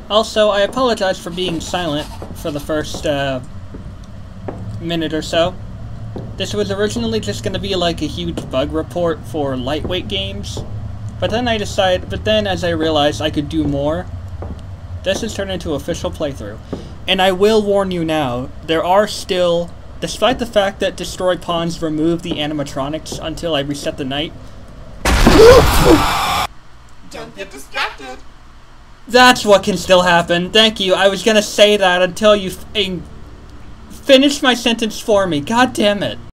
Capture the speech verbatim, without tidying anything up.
Also, I apologize for being silent for the first uh, minute or so. This was originally just going to be like a huge bug report for lightweight games, but then I decided, but then as I realized I could do more, this has turned into official playthrough. And I will warn you now, there are still, despite the fact that Destroy Pawns removed the animatronics until I reset the night. Don't get distracted. That's what can still happen. Thank you. I was gonna say that until you f finished my sentence for me. God damn it.